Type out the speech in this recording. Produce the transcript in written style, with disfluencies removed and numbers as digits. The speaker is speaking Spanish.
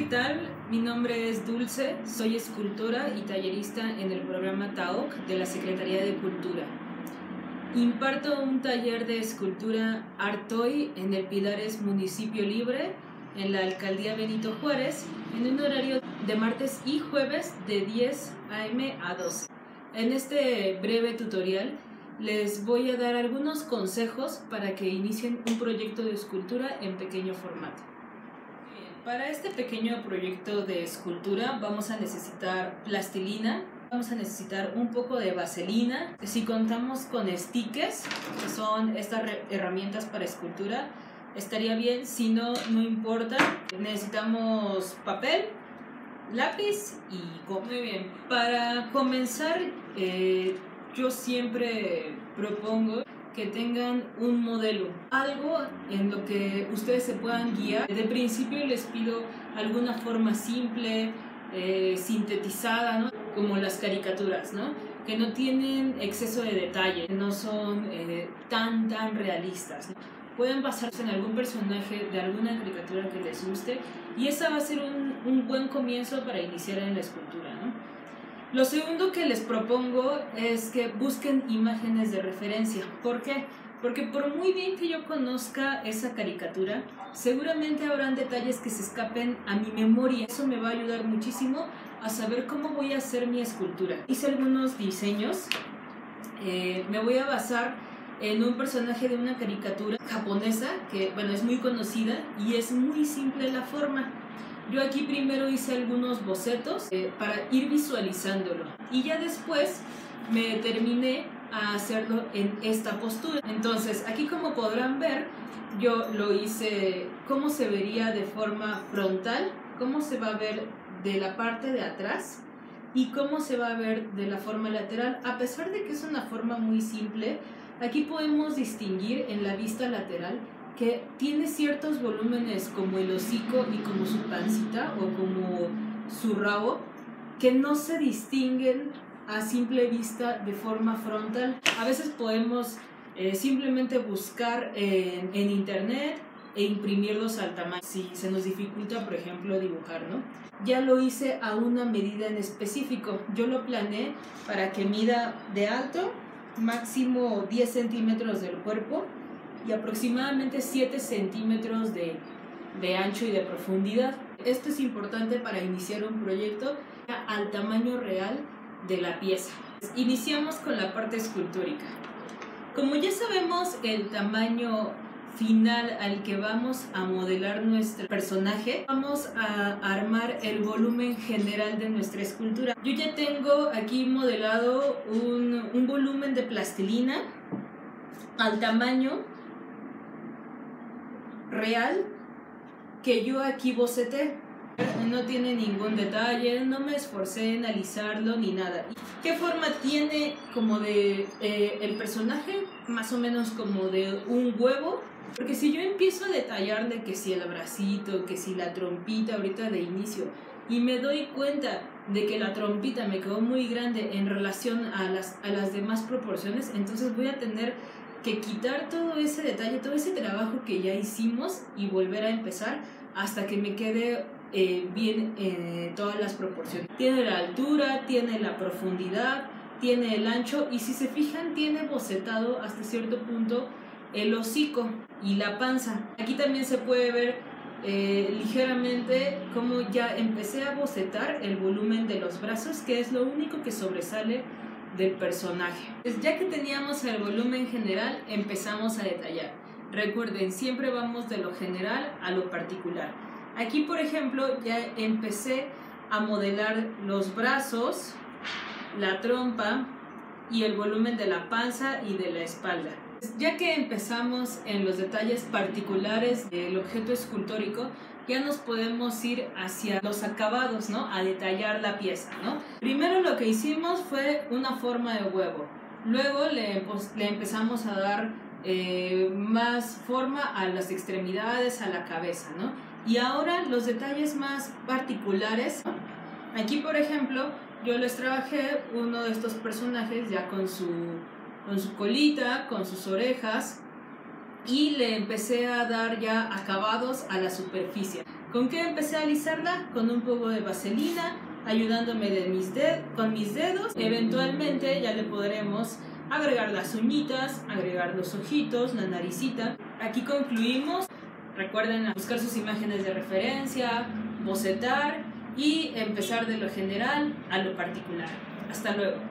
tal? Mi nombre es Dulce, soy escultora y tallerista en el programa TAOC de la Secretaría de Cultura. Imparto un taller de escultura Artoy en el Pilares Municipio Libre, en la Alcaldía Benito Juárez, en un horario de martes y jueves de 10 a.m. a 12. En este breve tutorial les voy a dar algunos consejos para que inicien un proyecto de escultura en pequeño formato. Para este pequeño proyecto de escultura vamos a necesitar plastilina, vamos a necesitar un poco de vaselina. Si contamos con stickers, que son estas herramientas para escultura, estaría bien. Si no, no importa. Necesitamos papel, lápiz y goma. Muy bien. Para comenzar, yo siempre propongo que tengan un modelo, algo en lo que ustedes se puedan guiar. De principio les pido alguna forma simple, sintetizada, ¿no? Como las caricaturas, ¿no? Que no tienen exceso de detalle, no son tan realistas, ¿no? Pueden basarse en algún personaje de alguna caricatura que les guste y esa va a ser un buen comienzo para iniciar en la escultura, ¿no? Lo segundo que les propongo es que busquen imágenes de referencia. ¿Por qué? Porque por muy bien que yo conozca esa caricatura, seguramente habrán detalles que se escapen a mi memoria. Eso me va a ayudar muchísimo a saber cómo voy a hacer mi escultura. Hice algunos diseños. Me voy a basar en un personaje de una caricatura japonesa que, bueno, es muy conocida y es muy simple la forma. Yo aquí primero hice algunos bocetos para ir visualizándolo y ya después me determiné a hacerlo en esta postura. Entonces aquí, como podrán ver, yo lo hice cómo se vería de forma frontal, cómo se va a ver de la parte de atrás y cómo se va a ver de la forma lateral. A pesar de que es una forma muy simple, aquí podemos distinguir en la vista lateral que tiene ciertos volúmenes como el hocico y como su pancita o como su rabo, que no se distinguen a simple vista de forma frontal. A veces podemos simplemente buscar en internet e imprimirlos al tamaño, si se nos dificulta, por ejemplo, dibujar, ¿no? Ya lo hice a una medida en específico. Yo lo planeé para que mida de alto máximo 10 centímetros del cuerpo y aproximadamente 7 centímetros de ancho y de profundidad. Esto es importante para iniciar un proyecto al tamaño real de la pieza. Iniciamos con la parte escultórica. Como ya sabemos el tamaño final al que vamos a modelar nuestro personaje, vamos a armar el volumen general de nuestra escultura. Yo ya tengo aquí modelado un volumen de plastilina al tamaño real que yo aquí boceté. No tiene ningún detalle, no me esforcé en alisarlo ni nada. ¿Qué forma tiene? Como de el personaje, más o menos como de un huevo. Porque si yo empiezo a detallarle que si el bracito, que si la trompita ahorita de inicio, y me doy cuenta de que la trompita me quedó muy grande en relación a las demás proporciones, entonces voy a tener que quitar todo ese detalle, todo ese trabajo que ya hicimos y volver a empezar hasta que me quede bien todas las proporciones. Tiene la altura, tiene la profundidad, tiene el ancho y si se fijan tiene bocetado hasta cierto punto el hocico y la panza. Aquí también se puede ver ligeramente cómo ya empecé a bocetar el volumen de los brazos, que es lo único que sobresale del personaje. Pues ya que teníamos el volumen general, empezamos a detallar. Recuerden, siempre vamos de lo general a lo particular. Aquí, por ejemplo, ya empecé a modelar los brazos, la trompa y el volumen de la panza y de la espalda. Ya que empezamos en los detalles particulares del objeto escultórico, ya nos podemos ir hacia los acabados, ¿no? A detallar la pieza, ¿no? Primero lo que hicimos fue una forma de huevo. Luego le empezamos a dar más forma a las extremidades, a la cabeza, ¿no? Y ahora los detalles más particulares. Aquí, por ejemplo, yo les trabajé uno de estos personajes ya con su colita, con sus orejas y le empecé a dar ya acabados a la superficie. ¿Con qué empecé a alisarla? Con un poco de vaselina, ayudándome con mis dedos. Eventualmente ya le podremos agregar las uñitas, agregar los ojitos, la naricita. Aquí concluimos. Recuerden buscar sus imágenes de referencia, bocetar y empezar de lo general a lo particular. Hasta luego.